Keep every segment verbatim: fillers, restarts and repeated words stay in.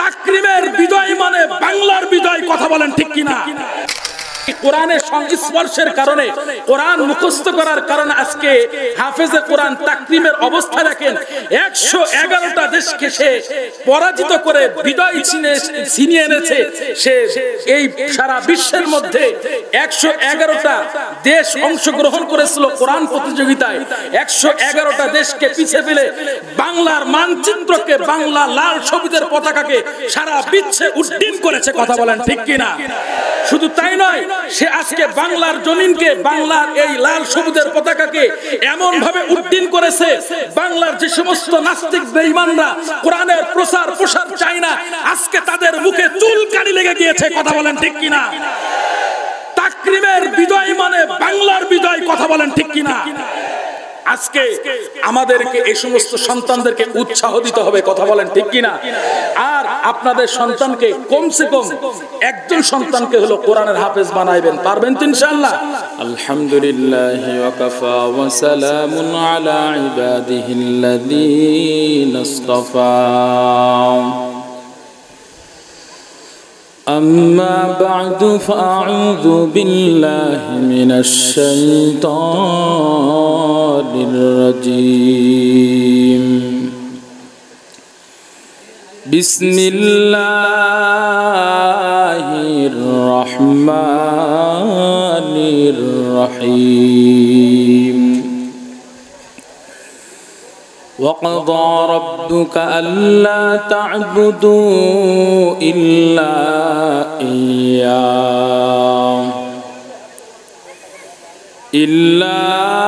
তাকরিমের বিজয় মানে বাংলার বিজয়, কথা বলেন ঠিক কিনা? কোরআনের সংস্পর্শের কারণে, কোরআন মুখস্থ করার কারণে আজকে হাফেজে কোরআন তাকরিমের অবস্থা দেখেন। একশো এগারোটা দেশকে সে পরাজিত করে বিজয় ছিনিয়ে এনেছে। সে এই সারা বিশ্বের মধ্যে একশো এগারোটা দেশ অংশগ্রহণ করেছিল কোরআন প্রতিযোগিতায়। একশো এগারোটা দেশকে পিছিয়ে ফেলে বাংলার মানচিত্রকে, বাংলা লাল সবুজের পতাকাকে সারা বিশ্বে উড্ডীন করেছে, কথা বলেন ঠিক কিনা? শুধু তাই নয়, সে আজকে বাংলার জমিনকে, বাংলার এই লাল সবুজের পতাকাকে এমন ভাবে উড্ডীন করেছে, বাংলার যে সমস্ত নাস্তিক বেঈমানরা কোরআনের প্রচার প্রসার চায় না, আজকে তাদের মুখে চুলকানি লেগে গিয়েছে, কথা বলেন ঠিক কিনা? তাকরিমের বিজয় মানে বাংলার বিজয়, কথা বলেন ঠিক কিনা? আজকে আমাদেরকে এই সমস্ত সন্তানদেরকে উৎসাহ দিতে হবে, কথা বলেন ঠিক কিনা? আর আপনাদের সন্তানকে কমসে কম একজন সন্তানকে হলো কোরআনের হাফেজ বানাইবেন, পারবেন তো ইনশাআল্লাহ? আলহামদুলিল্লাহ ওয়া কাফা ওয়া সালামুন আলা ইবাদিহিল্লাযীনা ইসতাফা। أما بعد فأعوذ بالله من الشيطان الرجيم. بسم الله الرحمن الرحيم. وقضى ربك ألا تعبدوا إلا إياه إلا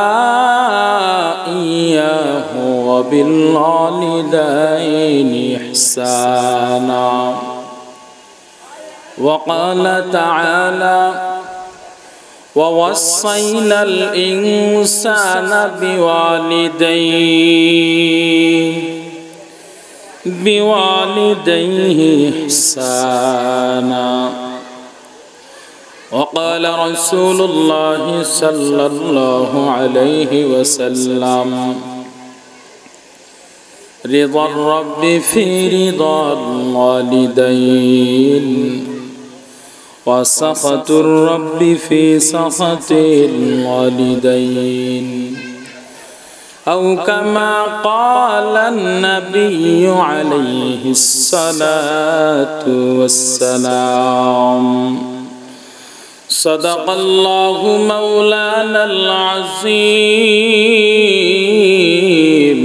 إياه وبالوالدين إحسانا. وقال تعالى ووصينا الإنسان بوالديه بوالديه إحسانا. وقال رسول الله صلى الله عليه وسلم رضا الرب في رضا الوالدين وسخط الرب في سخط الوالدين، أو كما قال النبي عليه الصلاة والسلام. صدق الله مولانا العظيم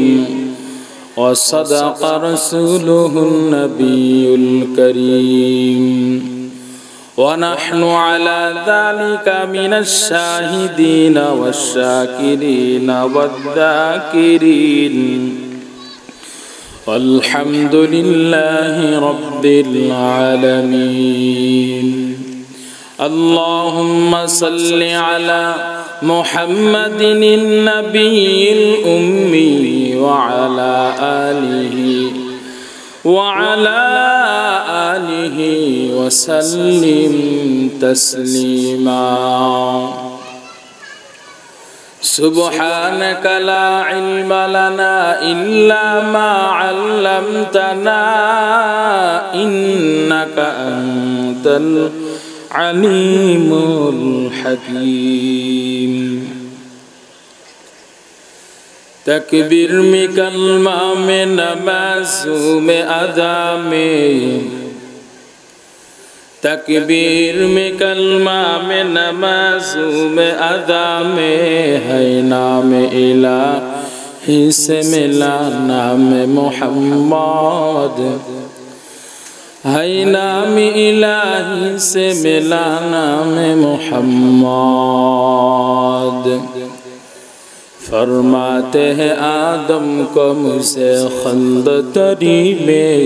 وصدق رسوله النبي الكريم، ونحن على ذلك من الشاهدين والشاكرين والذاكرين، والحمد لله رب العالمين. اللهم صل على محمد النبي الأمي وعلى آله وعلى آله وسلم تسليما. سبحانك لا علم لنا إلا ما علمتنا إنك أنت العليم الحكيم. تکبیر میں کلمہ میں نماز میں ادا میں، تکبیر میں کلمہ میں نماز میں ادا میں ہے نام الہی سے ملا نام محمد، ہے نام الہی سے ملا نام محمد. فرماتے ہیں آدم کو مجھ سے خندتری میں،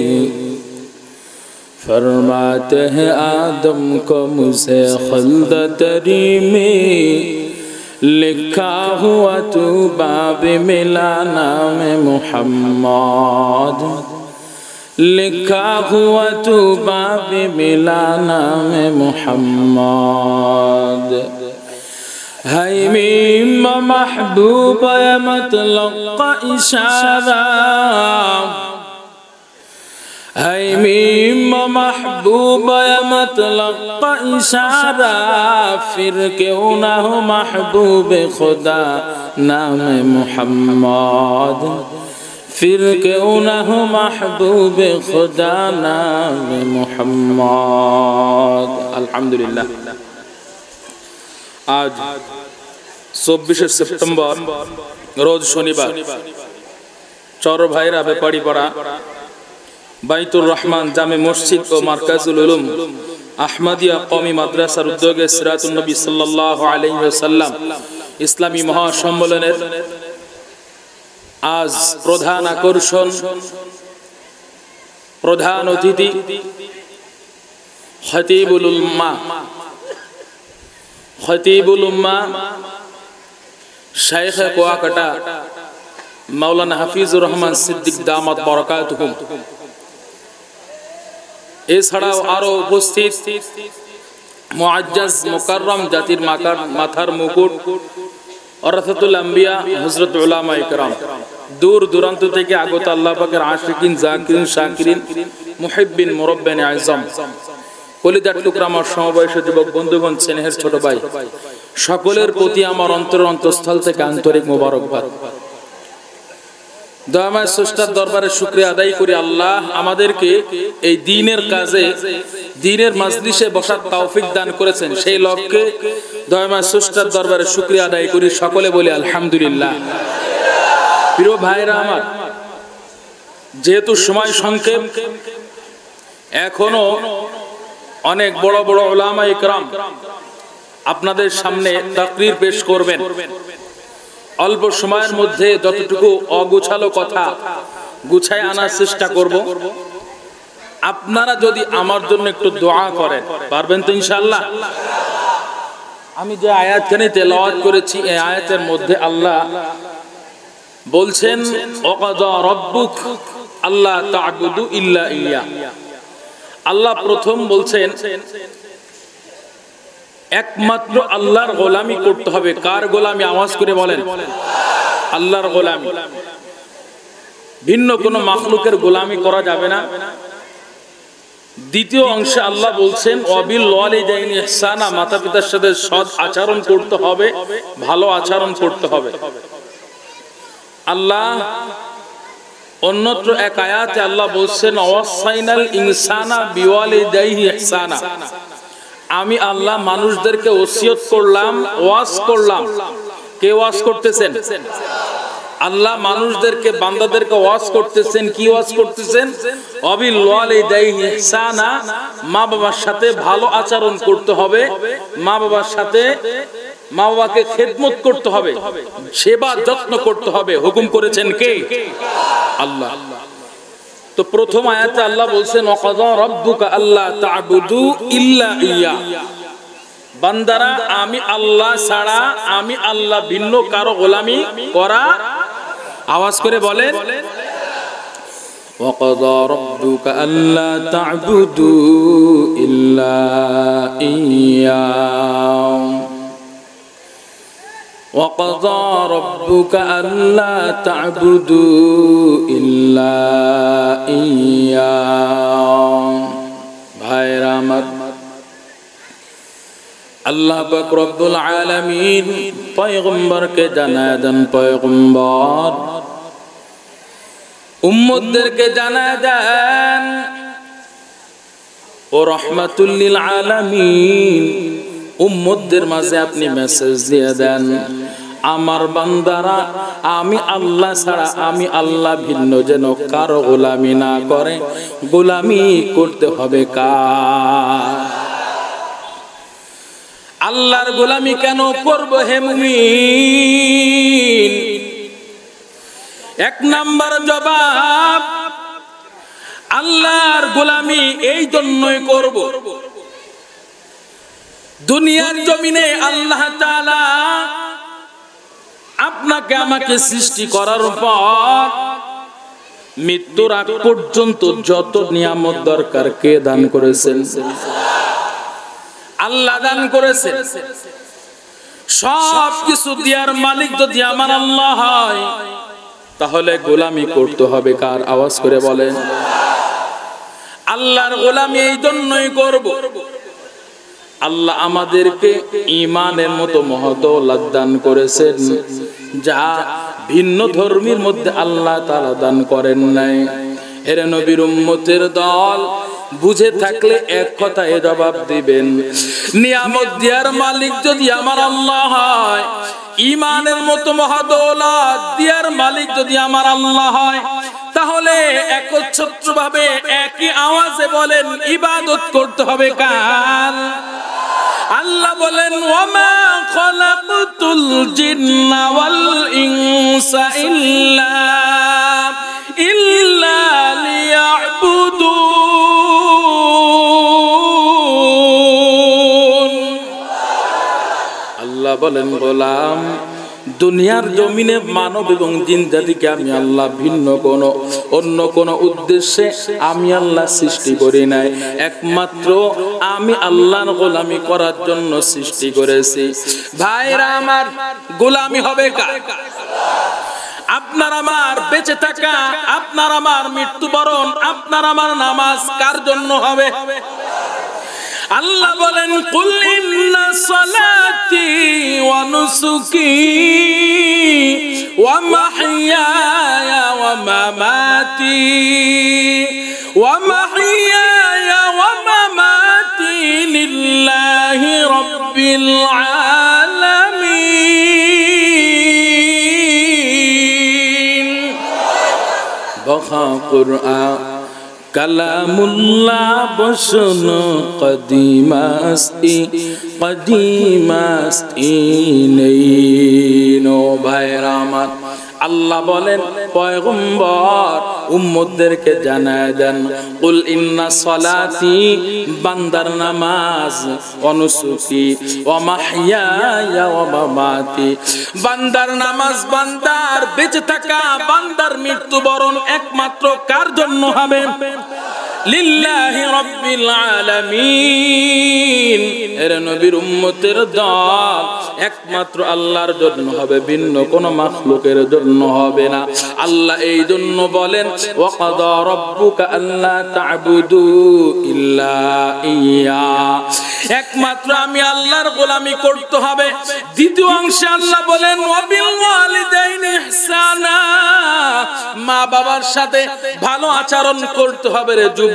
فرماتے ہیں آدم کو مجھ سے خندتری میں، لکھا ہوا تو باب ملا نام محمد، لکھا ہوا تو باب ملا نام محمد. ہے میم محبوب مطلق اشارہ، है मीम महबूब मतलब का इशारा फिर क्यों ना हो महबूब खुदा नाम मोहम्मद फिर क्यों ना हो महबूब खुदा नाम मोहम्मद। अल्हम्दुलिल्लाह। आज चौबीस सेप्टेम्बर रोज शनिवार चौर भाईरा बेपाड़ी पड़ा বাইতুর রহমান জামে মসজিদ ও মারকাজুল উলুম আহমদিয়া কওমি মাদ্রাসার উদ্যোগে সিরাতুন নবী সাল্লাল্লাহু আলাইহি ওয়াসাল্লাম ইসলামী মহাসম্মেলনের আজ প্রধান আকর্ষণ প্রধান অতিথি খতিবুল উম্মাহ খতিবুল উম্মাহ শাইখ কুয়াকাটা মাওলানা হাফিজুর রহমান সিদ্দিক দামাত বরকাতুহুম এছাড়াও আরো উপস্থিত মুআজ্জাজ মুকাররম জাতির মাথার মুকুট ওরাসাতুল আম্বিয়া হযরত উলামায়ে কেরাম দূর দূরান্ত থেকে আগত আল্লাহ পাকের আশিকিন জাকিরিন শাকিরিন মুহিব্বিন মুরাব্বিন আযম কলিজার টুকরা আমার সমবয়সী যুবক বন্ধুগণ স্নেহের ছোট ভাই সকলের প্রতি আমার অন্তরের অন্তঃস্থল থেকে আন্তরিক মোবারকবাদ। দয়াময় স্রষ্টার দরবারে শুকরিয়া আদায় করি আল্লাহ আমাদেরকে এই দ্বীনের কাজে দ্বীনের মাজলিসে বসার তৌফিক দান করেছেন, সেই লক্ষ্যে দয়াময় স্রষ্টার দরবারে শুকরিয়া আদায় করি। সকলে বলি আলহামদুলিল্লাহ। প্রিয় ভাইরা আমার, যেহেতু সময় সংক্ষেপ, এখনো অনেক বড় বড় উলামায়ে কেরাম আপনাদের সামনে তাকরীর পেশ করবেন। অল্প সময়ের মধ্যে যতটুকু অগুছালো কথা গুছায় আনার চেষ্টা করব। আপনারা যদি আমার জন্য একটু দোয়া করেন, পারবেন তো ইনশাআল্লাহ? আমি যে আয়াতখানি তেলাওয়াত করেছি এই আয়াতের মধ্যে আল্লাহ বলছেন ওয়াকাযা রাব্বুক আল্লা তা'বুদু ইল্লা ইয়্যা। আল্লাহ প্রথম বলছেন একমাত্র আল্লাহর গোলামি করতে হবে। কার গোলামি? আওয়াজ করে বলেন, আল্লাহর গোলামি। ভিন্ন কোনো মাখলুকের গোলামি করা যাবে না। দ্বিতীয় অংশে আল্লাহ বলছেন ওয়াবিল ওয়ালিদাইনি ইহসানা, মাতা পিতার সাথে সৎ আচরণ করতে হবে, ভালো আচরণ করতে হবে। আল্লাহ অন্যত্র এক আয়াতে আল্লাহ বলছেন ওয়াসাইনাল ইনসানা বিওয়ালিদাইহি ইহসানা। আমি আল্লাহ মানুষদেরকে ওসিয়ত করলাম, ওয়াজ করলাম। কে ওয়াজ করতেছেন? আল্লাহ মানুষদেরকে, বান্দাদেরকে ওয়াজ করতেছেন। কি ওয়াজ করতেছেন? ওয়াবিল ওয়ালিদাইহি ইহসানা, মা বাবার সাথে ভালো আচরণ করতে হবে, মা বাবার সাথে মা বাবাকে খেদমত করতে হবে, সেবা যত্ন করতে হবে। হুকুম করেছেন কে? আল্লাহ। তো প্রথম আয়াতে আল্লাহ বলছেন ওয়াকাযা রাব্বুকা আল্লা তা'বুদু ইল্লা ইয়্যা। বান্দারা, আমি আল্লাহ ছাড়া, আমি আল্লাহ ভিন্ন কারো গোলামি করা, আওয়াজ করে বলেন, ওয়াকাযা রাব্বুকা আল্লা তা'বুদু ইল্লা ইয়্যা। وقضى ربك ألا تعبدوا إلا إياه। ভাইরা আমার, আল্লাহ পাক রব্বুল আলামিন পয়গম্বরকে জানায় দেন, পয়গম্বর উম্মতদেরকে জানায় দেন ও রাহমাতুল লিল আলামিন, উম্মতদের মাঝে আপনি মেসেজ দিয়ে দেন আমার বান্দারা আমি আল্লাহ ছাড়া, আমি আল্লাহ ভিন্ন যেন কারো গোলামি না করে। গোলামি করতে হবে কার? আল্লাহর গোলামি কেন করব হে মুমিন? এক নাম্বার জবাব, আল্লাহর গোলামি এই জন্যই করব, দুনিয়ার জমিনে আল্লাহ তাআলা আপনাকে আমাকে সৃষ্টি করার পর মৃত্যুর আগ পর্যন্ত যত নিয়ামত দরকার কে দান করেছেন? আল্লাহ দান করেছেন। সব কিছু দেওয়ার মালিক যদি আমার আল্লাহ হয়, তাহলে গোলামি করতে হবে কার? আওয়াজ করে বলেন। আল্লাহর গোলামি এই জন্যই করব। আল্লাহ আমাদেরকে ঈমানের মতো মহদৌলত দান করেছেন, যা ভিন্ন ধর্মের মধ্যে আল্লাহ তাআলা দান করেন নাই। এর নবীর উম্মতের দল, বুঝে থাকলে এক কথায় জবাব দিবেন, নিয়ামত দেওয়ার মালিক যদি আমার আল্লাহ হয়, ঈমানের মতো মহদৌলত দেওয়ার মালিক যদি আমার আল্লাহ হয়, তাহলে একচ্ছত্রভাবে একই আওয়াজে বলেন ইবাদত করতে হবে কার? আল্লাহ বলেন, ওয়ামা খালাকতুল জিন্না ওয়াল ইনসা ইল্লা ইল্লা লিয়াবুদুন। আল্লাহ বলেন, গোলাম, দুনিয়ার জমিনে মানব এবং জিন জাতিকে আমি আল্লাহ ভিন্ন কোন অন্য কোন উদ্দেশ্যে আমি আল্লাহ সৃষ্টি করি নাই, একমাত্র আমি আল্লাহর গোলামি করার জন্য সৃষ্টি করেছি। ভাইরা আমার, গোলামি হবে কার? আপনার আমার বেঁচে থাকা, আপনার আমার মৃত্যুবরণ, আপনার আমার নামাজ কার জন্য হবে? আল্লাহ বলেন, কুল ইন্না সালাতি ওয়া নুসুকি ওয়া মাহইয়ায়া ওয়া মামাতি ওয়া মাহইয়ায়া ওয়া মামাতি লিল্লাহি রাব্বিল আলামিন। বখা কুরআন কালামুল্লাহ বসন কদিমাস্তি কদিমাস্তি নেই। ভাইরা আমার, আল্লাহ বলেন, পয়গম্বর উম্মতদেরকে জানায় দেন, কুল ইন্না সালাতি, বান্দার নামাজ, ওয়া নুসুকি ওয়া মাহইয়ায়া ওয়া মামাতি, বান্দার নামাজ, বান্দার বেঁচে থাকা, বান্দার মৃত্যুবরণ একমাত্র কার জন্য হবে? লিল্লাহি রাব্বিল আলামিন। এর নবীর উম্মতের দল একমাত্র আল্লাহর জন্য হবে, ভিন্ন কোন মাখলুকের জন্য হবে না। আল্লাহ এই জন্য বলেন, ওয়া কাদা রাব্বুকা আল্লা তা'বুদু ইল্লা ইয়া, একমাত্র আমি আল্লাহর গোলামি করতে হবে। দ্বিতীয় অংশে আল্লাহ বলেন, ওয়া বিল ওয়ালিদাইনি ইহসানা, মা বাবার সাথে ভালো আচরণ করতে হবে রে যুবক।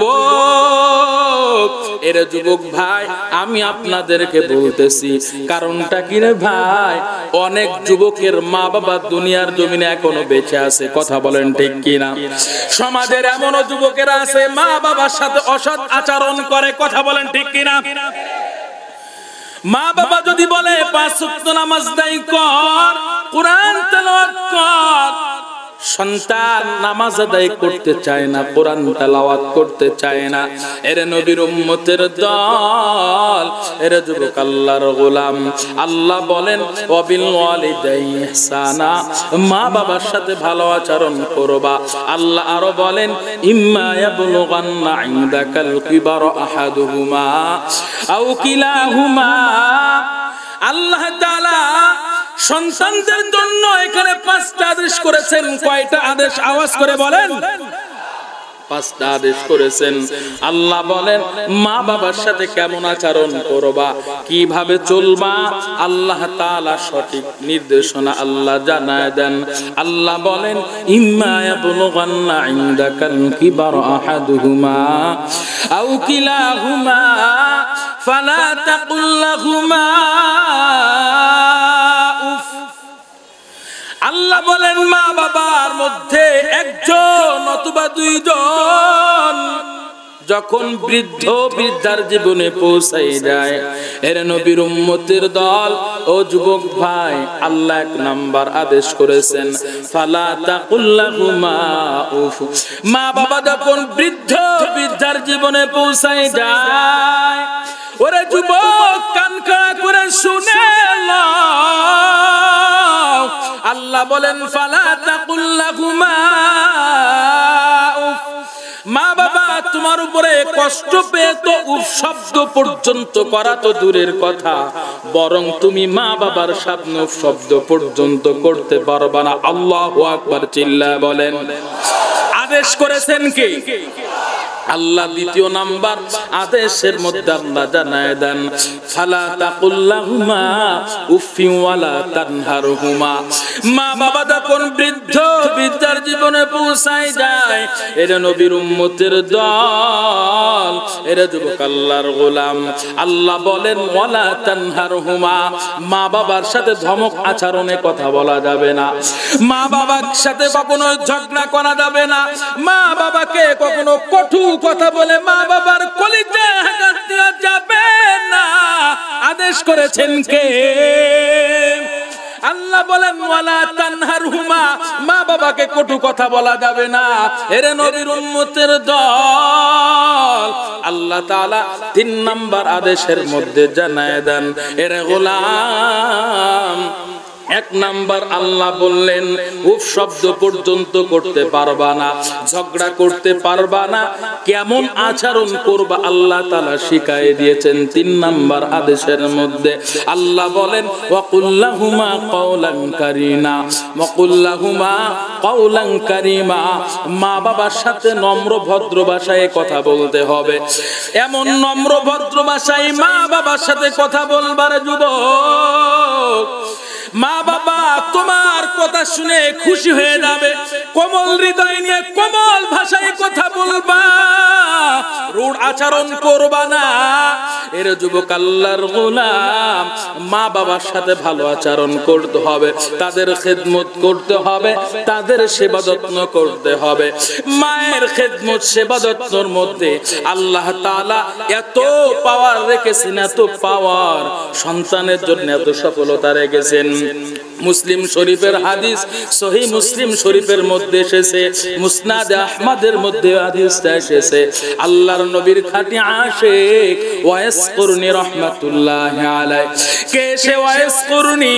এরে যুবক ভাই, আমি আপনাদেরকে বলতেছি, কারণটা কি রে ভাই? অনেক যুবকের মা বাবা দুনিয়ার জমিনে এখনো বেঁচে আছে, কথা বলেন ঠিক কিনা? সমাজের এমনও যুবকেরা আছে মা বাবার সাথে অসৎ আচরণ করে, কথা বলেন ঠিক কিনা? মা বাবা যদি বলে পাঁচ ওয়াক্ত নামাজ আদায় কর, কোরআন তেলাওয়াত কর, সন্তান নামাজ আদায় করতে চায় না, কোরআন তেলাওয়াত করতে চায় না। এর নবীর উম্মতের দল, এর যুবক আল্লাহর গোলাম। আল্লাহ বলেন, ওয়া বিল ওয়ালিদাইনি ইহসানা, মা বাবার সাথে ভালো আচরণ করবা। আল্লাহ আরো বলেন, ইম্মা ইয়াবলুগান্না ইনদাকাল কিবারা আহাদুহুমা আও কিলাহুমা। আল্লাহ তাআলা সন্তানদের জন্য এখানে পাঁচটা আদেশ করেছেন। কয়টা আদেশ? আওয়াজ করে বলেন। পাঁচটা আদেশ করেছেন। আল্লাহ বলেন, মা বাবার সাথে কেমন আচরণ করবা, কিভাবে চলবা, আল্লাহ তাআলা সঠিক নির্দেশনা আল্লাহ জানায় দেন। আল্লাহ বলেন, ইম্মা ইয়াবলুগান্না ইনদাকাল কিবারা আহাদুহুমা আও কিলাহুমা ফালা তাকুল লাহুমা। আল্লাহ বলেন, মা বাবার মধ্যে একজন অথবা দুইজন যখন বৃদ্ধ বৃদ্ধার জীবনে পৌঁছায় যায়, এর নবীর উম্মতের দল ও যুবক ভাই, আল্লাহ এক নাম্বার আদেশ করেছেন, ফালা তাকুল লাহুমা উফ। মা বাবা যখন বৃদ্ধ বৃদ্ধার জীবনে পৌঁছায় যায়, ওরে যুবক, কান খাড়া করে শুনে নাও। আল্লাহ বলেন, ফালা তাকুল লাহুমা উফ। মা বাবা তোমার উপরে কষ্ট পেয়ে তো উফ শব্দ পর্যন্ত করা তো দূরের কথা, বরং তুমি মা বাবার সামনে উফ শব্দ পর্যন্ত করতে পারবা না। আল্লাহু আকবার চিল্লায় বলেন। আদেশ করেছেন কে? আল্লাহ দ্বিতীয় নাম্বার আদেশের মধ্যে আল্লাহ জানায় দেন ফালা তাকুল্লাহুমা উফি ওয়ালা তানহারহুমা। মা বাবা যখন বৃদ্ধ বৃদ্ধার জীবনে পৌঁছায় যায়, এরা নবীর উম্মতের দল, এরা যুবক আল্লাহর গোলাম। আল্লাহ বলেন ওয়ালা তানহারহুমা, মা বাবার সাথে ধমক আচরণে কথা বলা যাবে না, মা বাবার সাথে কখনো ঝগড়া করা যাবে না, মা বাবাকে কখনো কটু কথা বলে মা বাবার কলিজায় আঘাত দেওয়া যাবে না। আদেশ করেছেন কে? আল্লাহ বলেন ওয়ালা তানহারহুমা, মা বাবাকে কটু কথা বলা যাবে না। এরে নবীর উম্মতের দল, আল্লাহ তাআলা তিন নাম্বার আদেশের মধ্যে জানায় দেন এরে গোলাম। এক নাম্বার আল্লাহ বললেন উফ শব্দ পর্যন্ত করতে পারবা না, ঝগড়া করতে পারবা না, কেমন আচরণ করবা আল্লাহ তাআলা শিখাই দিয়েছেন। তিন নাম্বার আদেশের মধ্যে আল্লাহ বলেন ওয়াকুল্লাহুমা কাওলান কারীমা, ওয়াকুল্লাহুমা কাওলান কারীমা, মা বাবার সাথে নম্র ভদ্র ভাষায় কথা বলতে হবে। এমন নম্র ভদ্র ভাষায় মা বাবার সাথে কথা বলবার যুবক, মা বাবা তোমার কথা শুনে খুশি হয়ে যাবে, কোমল হৃদয় নিয়ে কোমল ভাষায় কথা বলবা, রূঢ় আচরণ করবা না। এর যুবক আল্লাহর গোলাম, মা বাবার সাথে ভালো আচরণ করতে হবে, তাদের খেদমত করতে হবে, তাদের সেবা যত্ন করতে হবে। মায়ের খেদমত সেবা যত্নর মধ্যে আল্লাহ তাআলা এত পাওয়ার রেখেছেন, এত পাওয়ার, সন্তানের জন্য এত সফলতা রেখেছেন। মুসলিম শরীফের হাদিস, সহিহ মুসলিম শরীফের মধ্যে এসেছে, মুসনাদ আহমদের মধ্যে হাদিসটা এসেছে, আল্লাহর নবীর খাঁটি আশিক ওয়াইস করুনি রাহমাতুল্লাহি আলাইহি, কে সে ওয়াইস করুনি?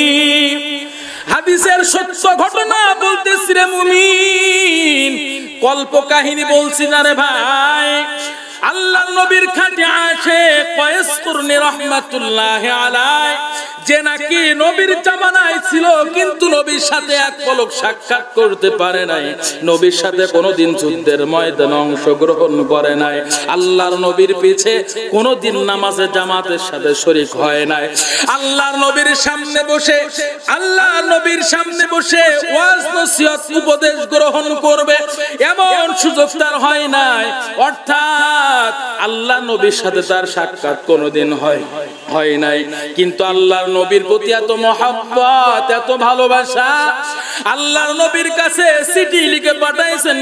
হাদিসের সত্য ঘটনা বলতেছি রে মুমিন, কল্প কাহিনী বলছি না রে ভাই। আল্লাহর নবীর খাঁটি আশিক ওয়াইস করুনি রাহমাতুল্লাহি আলাইহি, যে নাকি নবীর জামানায় ছিল কিন্তু নবীর সাথে এক পলক সাক্ষাৎ করতে পারে নাই, নবীর সাথে কোনোদিন যুদ্ধের ময়দানে অংশগ্রহণ করে নাই, আল্লাহর নবীর পিছে কোনোদিন নামাজে জামাতের সাথে শরীক হয় নাই, আল্লাহর নবীর সামনে বসে আল্লাহর নবীর সামনে বসে ওয়াজ নসিহত উপদেশ গ্রহণ করবে এমন সুযোগ তার হয় নাই। অর্থাৎ আল্লাহ নবীর সাথে তার সাক্ষাৎ কোনোদিন হয় হয় নাই, কিন্তু আল্লাহর নবীর প্রতি এত মহব্বত, এত ভালোবাসা, আল্লাহর নবীর কাছে চিঠি লিখে পাঠাইছেন,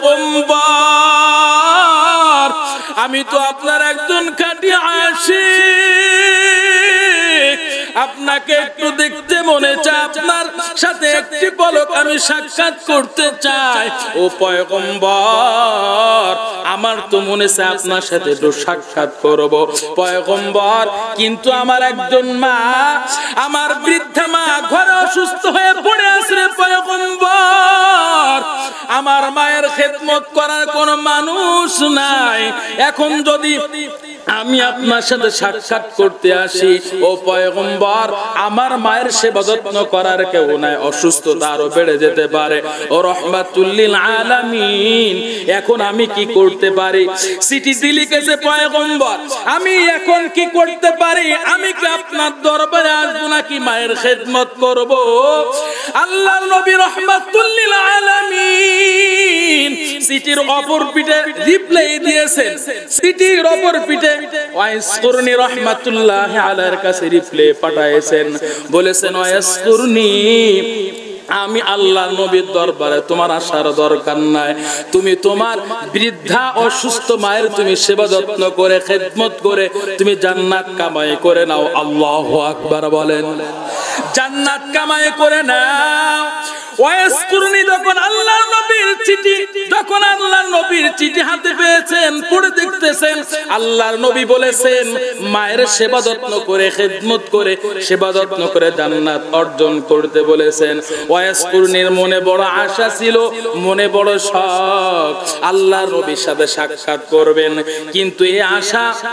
পয়গম্বর আমি তো আপনার একজন খাঁটি আশিক, আপনাকে একটু দেখতে মনে চায়, আপনার সাথে একটি পলক আমি সাক্ষাৎ করতে চাই। ও পয়গম্বর আমার তো মনে চায় আপনার সাথে একটু সাক্ষাৎ করব পয়গম্বর, কিন্তু আমার একজন মা, আমার বৃদ্ধা মা ঘরে অসুস্থ হয়ে পড়ে আছে রে পয়গম্বর, আমার মায়ের খেদমত করার কোনো মানুষ নাই। এখন যদি আমি আপনার সাথে সাক্ষাৎ করতে আসি, ও পয়গম্বর আমার মায়ের সেবা যত্ন করার কেউ নাই, অসুস্থতা আরো বেড়ে যেতে পারে, ও রহমাতুল লিল আলামিন এখন আমি কি করতে পারি? চিঠি লিখেছে পয়গম্বর, আমি এখন কি করতে পারি? আমি কি আপনার দরবারে আসবো নাকি মায়ের খেদমত করব? আল্লাহর নবী রহমাতুল লিল আলামিন চিঠির অপর পিঠে রিপ্লাই দিয়েছেন, চিঠির অপর পিঠে ওয়াইস করুনি রাহমাতুল্লাহি আলাইহির কাছে রিপ্লাই পাঠাইছেন, বলেছেন ওয়াইস করুনি আমি আল্লাহর নবীর দরবারে তোমার আসার দরকার নাই, তুমি তোমার বৃদ্ধা অসুস্থ মায়ের তুমি সেবা যত্ন করে খেদমত করে তুমি জান্নাত কামাই করে নাও। আল্লাহু আকবার বলেন, জান্নাত কামাই করে নাও। ওয়াইস করুনি যখন আল্লাহর নবীর চিঠি যখন আল্লাহর নবীর চিঠি হাতে পেয়েছেন, পড়ে দেখতেছেন, আল্লাহর নবী বলেছেন মায়ের সেবা যত্ন করে খেদমত করে সেবা যত্ন করে জান্নাত অর্জন করতে বলেছেন। ওয়াইস করুনির মনে বড় আশা ছিল, মনে বড় শখ, আল্লাহর নবীর সাথে সাক্ষাৎ করবেন, কিন্তু এই আশা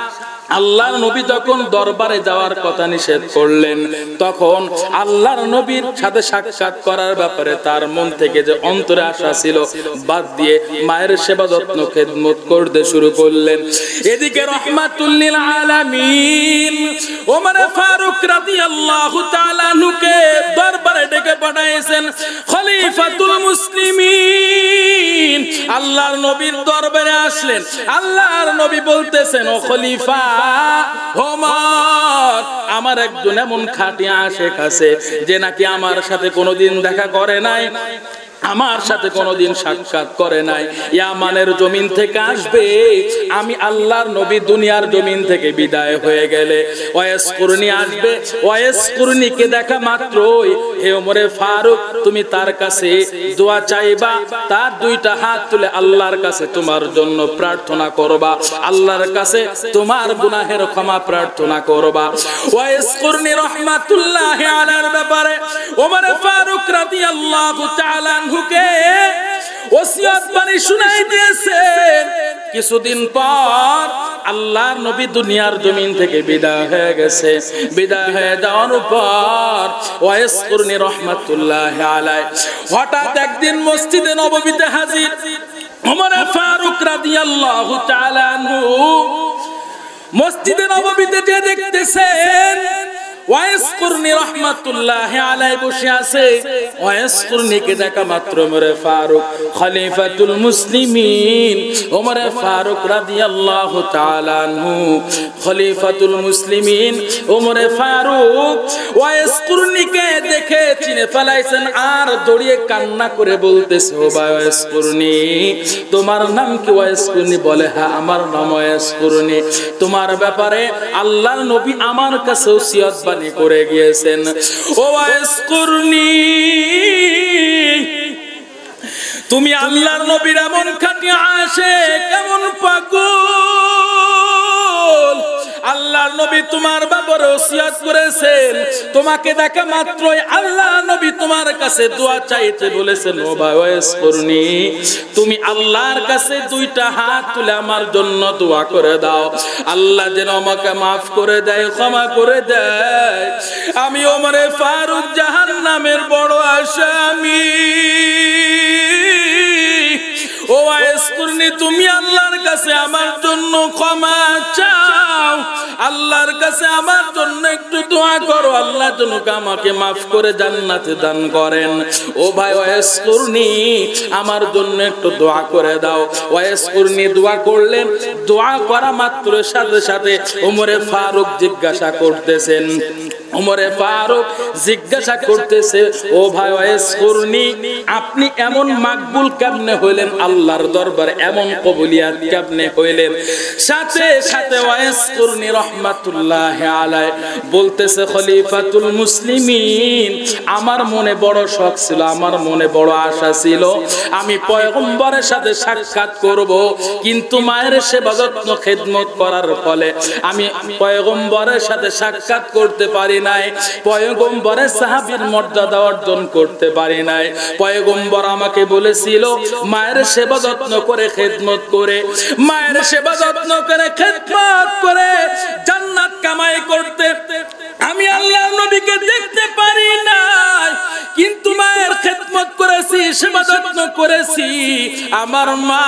আল্লাহর নবী যখন দরবারে যাওয়ার কথা নিষেধ করলেন, তখন আল্লাহর নবীর সাথে সাক্ষাৎ করার ব্যাপারে তার মন থেকে যে অন্তরে আশা ছিল বাদ দিয়ে মায়ের সেবা যত্ন খেদমত করতে শুরু করলেন। এদিকে রাহমাতুল লিল আলামিন ওমর ফারুক রাদিয়াল্লাহু তাআলা আনহুকে দরবারে ডেকে পাঠাইছেন খলিফাতুল মুসলিমিন। আল্লাহর নবীর দরবারে আসলেন, আল্লাহর নবী বলতেছেন, ও খলিফা ওমর, আমার একজন এমন খাঁটি আশেক আছে যে নাকি আমার সাথে কোনোদিন দেখা করে নাই, আমার সাথে কোনোদিন সাক্ষাৎ করে নাই। ইয়ামানের জমিন থেকে আসবে, আমি আল্লাহর নবী দুনিয়ার জমিন থেকে বিদায় হয়ে গেলে ওয়াইস কুরনি আসবে, ওয়াইস কুরনিকে দেখা মাত্রই হে ওমরে ফারুক, তুমি তার কাছে দোয়া চাইবা, তার দুইটা হাত তুলে আল্লাহর কাছে তোমার জন্য প্রার্থনা করবা, আল্লাহর কাছে তোমার গুনাহের ক্ষমা প্রার্থনা করবা। ওয়াইস কুরনি রাহমাতুল্লাহি আলাইহির ব্যাপারে ওমরে ফারুক রাদিয়াল্লাহু তাআলা হুকে ওসিয়ত বাণী শুনাই দিয়েছেন। কিছুদিন পর আল্লাহর নবী দুনিয়ার জমিন থেকে বিদায় হয়ে গেছে। বিদায় হয়ে যাওয়ার পর ওয়াইস কুরনি রাহমাতুল্লাহি আলাইহি হঠাৎ একদিন মসজিদে নববীতে হাজির। ওমর ফারুক রাদিয়াল্লাহু তাআলা আনহু মসজিদে নববীতে যে দেখতেছেন ওয়াইস কুরনি রাহমাতুল্লাহি আলাইহি বসে আছে। ওয়াইস কুরনিকে দেখা মাত্র ওমর ফারুক খলিফাতুল মুসলিমিন, ওমর ফারুক রাদিয়াল্লাহু তাআলা আনহু খলিফাতুল মুসলিমিন, ওমর ফারুক ওয়াইস কুরনিকে দেখে চিনে ফেলাইছেন আর দড়িয়ে কান্না করে বলতেছে, ও ভাই ওয়াইস কুরনি, তোমার নাম কি? ওয়াইস কুরনি বলে, হ্যাঁ আমার নাম ওয়াইস কুরনি। তোমার ব্যাপারে আল্লাহর নবী আমার কাছে ওসিয়ত করে গিয়েছেন। ও ওয়াইস কুরনি, তুমি আল্লাহর নবীর এমন খাঁটি আশিক, কেমন পাগল, আল্লাহর নবী তোমার ব্যাপারে ওসিয়ত করেছেন, তোমাকে দেখা মাত্রই আল্লাহর নবী তোমার কাছে দোয়া চাইতে বলেছেন। ও ভাই ওয়াইস কুরনি, তুমি আল্লাহর কাছে দুইটা হাত তুলে আমার জন্য দোয়া করে দাও, আল্লাহ যেন আমাকে মাফ করে দেয়, ক্ষমা করে দেয়। আমি ওমরে ফারুক জাহান্নামের বড় আসামি। ও ওয়াইস কুরনি, তুমি আল্লাহর কাছে আমার জন্য ক্ষমা চাও, আল্লাহর কাছে আমার জন্য একটু দোয়া করো, আল্লাহ যেন আমাকে মাফ করে জান্নাতে দান করেন। ও ভাই ওয়াইস কুরনি, আমার জন্য একটু দোয়া করে দাও। ওয়াইস কুরনি দোয়া করলেন। দোয়া করা মাত্র সাথে সাথে ওমরে ফারুক জিজ্ঞাসা করতেছেন, ওমরে ফারুক জিজ্ঞাসা করতেছে, ও ভাই ওয়াইস কুরনি, আপনি এমন মাকবুল কেমনে হইলেন, আল্লাহর দরবারে এমন কবুলিয়াত কেমনে হইলেন? সাথে সাথে ওয়াইস কুরনি রাহমাতুল্লাহি আলাইহি বলতেছে, খলিফাতুল মুসলিমিন, আমার মনে বড় শখ ছিল, আমার মনে বড় আশা ছিল, আমি পয়গম্বরের সাথে সাক্ষাৎ করব, কিন্তু মায়ের সেবা যত্ন খেদমত করার ফলে আমি পয়গম্বরের সাথে সাক্ষাৎ করতে পারি নাই, পয়গম্বরের সাহাবীর মর্যাদা অর্জন করতে পারি নাই। পয়গম্বর আমাকে বলেছিল মায়ের সেবা যত্ন করে খেদমত করে, মায়ের সেবা যত্ন করে খেদমত করে জান্নাত কামাই করতে। আমি আল্লাহর নবীকে দেখতে পারি নাই, কিন্তু মায়ের খেদমত করেছি, সেবা যত্ন করেছি। আমার মা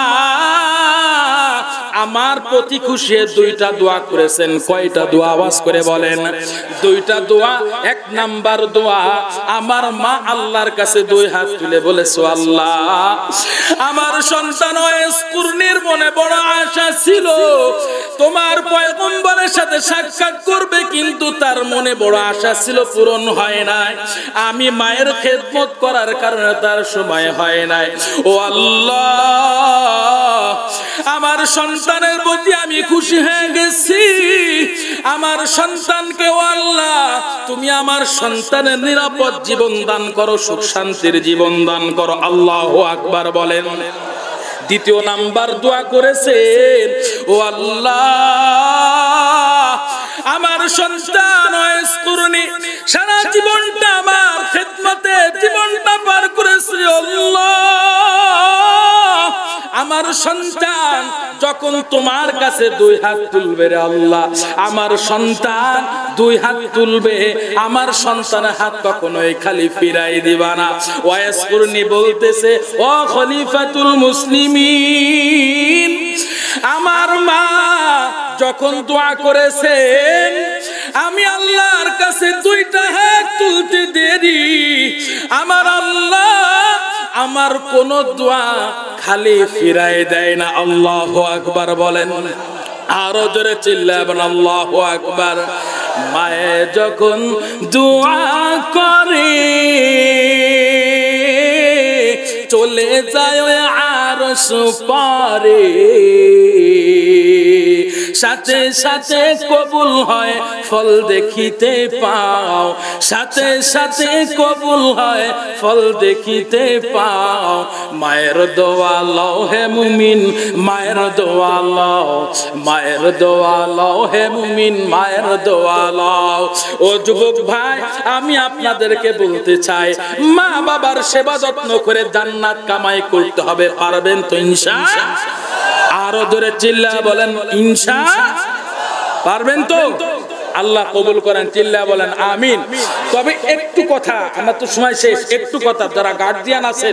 আমার প্রতি খুশি দুইটা দোয়া করেছেন। কয়টা দোয়া? আওয়াজ করে বলেন। দুইটা দোয়া। এক নাম্বার দোয়া, আমার মা আল্লাহর কাছে দুই হাত তুলে বলেছে, আল্লাহ, আমার সন্তান ওয়াইস কুরনির মনে বড় আশা ছিল তোমার পয়গম্বরের সাথে সাক্ষাৎ করবে, কিন্তু তার মনে বড় আশা ছিল, পূরণ হয় নাই। আমি মায়ের খেদমত করার কারণে তার সময় হয় নাই। ও আল্লাহ, আমার সন্তানের প্রতি আমি খুশি হয়ে গেছি। আমার সন্তানকে, ও আল্লাহ, তুমি আমার সন্তানের নিরাপদ জীবন দান করো, সুখ শান্তির জীবন দান করো। আল্লাহু আকবার বলেন। দ্বিতীয় নাম্বার দোয়া করেছেন, ও আল্লাহ, আমার সন্তান ওয়াইস কুরনি সারা জীবনটা আমার খেদমতে জীবনটা পার করেছে। আল্লাহ, আমার সন্তান যখন তোমার কাছে দুই হাত তুলবে রে আল্লাহ, আমার সন্তান দুই হাত তুলবে, আমার সন্তানের হাত কখনোই খালি ফিরাই দিবা না। ওয়াইস কুরনি বলতেছে, ও খলিফাতুল মুসলিমিন, আমার মা যখন দোয়া করেছেন আমি আল্লাহর কাছে দুইটা হাত তুলতে দেরি, আমার আল্লাহ আমার কোন দোয়া খালি ফিরাই দেয় না। আল্লাহু আকবার বলেন, আরো জোরে চিল্লাবেন আল্লাহু আকবার। মায়ে যখন দোয়া করে চলে যায় আরশ পারে, সাথে সাথে কবুল হয় ফল দেখিতে পাও, সাথে সাথে কবুল হয় ফল দেখিতে পাও। মায়ের দোয়া লও হে মুমিন, মায়ের দোয়া লও, মায়ের দোয়া লও হে মুমিন, মায়ের দোয়া লও। ও যুবক ভাই, আমি আপনাদেরকে বলতে চাই, মা বাবার সেবা যত্ন করে জান্নাত কামাই করতে হবে, পারবেন তো ইনশাআল্লাহ? আরো জোরে চিল্লা বলেন ইনশাআল্লাহ, পারবেন তো? আল্লাহ কবুল করেন, চিল্লা বলেন আমিন। তবে একটু কথা, আমার তো সময় শেষ, একটু কথা, যারা গার্জিয়ান আছেন,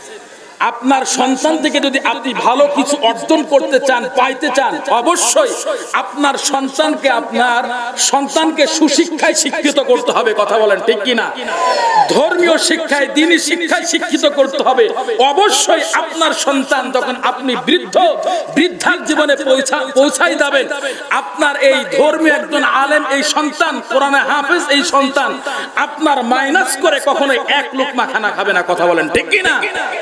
আপনার সন্তান থেকে যদি আপনি ভালো কিছু অর্জন করতে চান, পাইতে চান, অবশ্যই আপনার সন্তানকে আপনার সন্তানকে সুশিক্ষায় শিক্ষিত করতে হবে। কথা বলেন ঠিক কিনা? ধর্মীয় শিক্ষায়, দ্বীনি শিক্ষায় শিক্ষিত করতে হবে। অবশ্যই আপনার সন্তান যখন আপনি বৃদ্ধ বৃদ্ধার জীবনে পৌঁছা পৌঁছাই যাবেন, আপনার এই ধর্মীয় একজন আলেম এই সন্তান, কোরআনে হাফেজ এই সন্তান, আপনার মাইনাস করে কখনোই এক লোকমা খানা খাবে না। কথা বলেন ঠিক কিনা?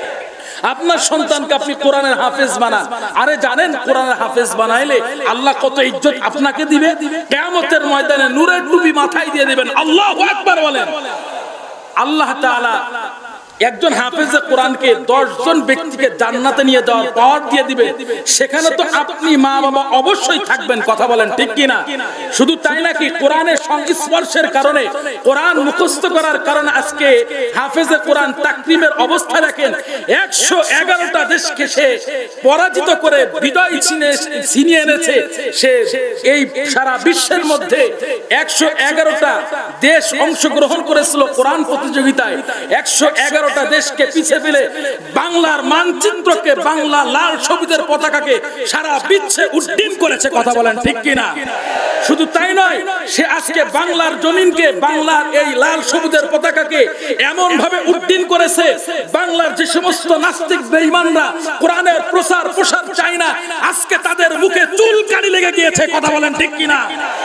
আপনার সন্তানকে আপনি কোরআনের হাফেজ বানান। আরে জানেন কোরআনের হাফেজ বানাইলে আল্লাহ কত ইজ্জত আপনাকে দিবে? কিয়ামতের ময়দানে নূরের টুপি মাথায় দিয়ে দিবেন। আল্লাহু আকবার বলেন। আল্লাহ তাআলা একজন হাফেজে কোরআনকে দশ জন ব্যক্তিকে জান্নাতে নিয়ে যাওয়ার পাওয়ার দিয়ে দিবে। সেখানে তো আপনি মা বাবা অবশ্যই থাকবেন। কথা বলেন ঠিক কিনা? শুধু তাই নাকি, কোরআনের সংস্পর্শের কারণে, কোরআন মুখস্থ করার কারণে আজকে হাফেজে কোরআন তাকরিমের অবস্থা দেখেন। একশো এগারোটা দেশকে সে পরাজিত করে বিজয় ছিনিয়ে এনেছে। সে এই সারা বিশ্বের মধ্যে একশো এগারোটা দেশ অংশগ্রহণ করেছিল কোরআন প্রতিযোগিতায়। একশো এগারো দেশকে পিছে ফেলে বাংলার মানচিত্রকে, বাংলা লাল সবুজের পতাকাকে সারা বিশ্বে উড্ডীন করেছে। কথা বলেন ঠিক কিনা? শুধু তাই নয়, সে আজকে বাংলার জমিনকে, বাংলার এই লাল সবুজের পতাকাকে এমন ভাবে উড্ডীন করেছে, বাংলার যে সমস্ত নাস্তিক বেঈমানরা কোরআনের প্রচার প্রসার চায় না, আজকে তাদের মুখে চুলকানি লেগে গিয়েছে। কথা বলেন ঠিক কিনা?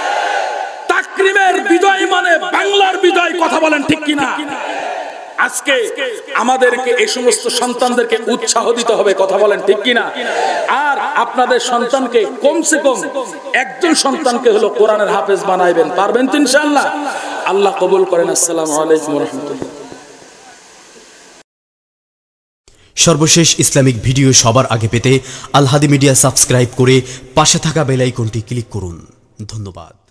তাকরিমের বিজয় মানে বাংলার বিজয়। কথা বলেন ঠিক কিনা? আজকে আমাদেরকে এই সমস্ত সন্তানদেরকে উৎসাহ দিতে হবে। কথা বলেন ঠিক কিনা? আর আপনাদের সন্তানকে কমসে কম একজন সন্তানকে হলো কোরআনের হাফেজ বানাইবেন। পারবেন তো ইনশাআল্লাহ? আল্লাহ কবুল করেন। আসসালামু আলাইকুম ওয়া রাহমাতুল্লাহ। সর্বশেষ ইসলামিক ভিডিও সবার আগে পেতে আল হাদি মিডিয়া সাবস্ক্রাইব করে পাশে থাকা বেল আইকনটি ক্লিক করুন। ধন্যবাদ।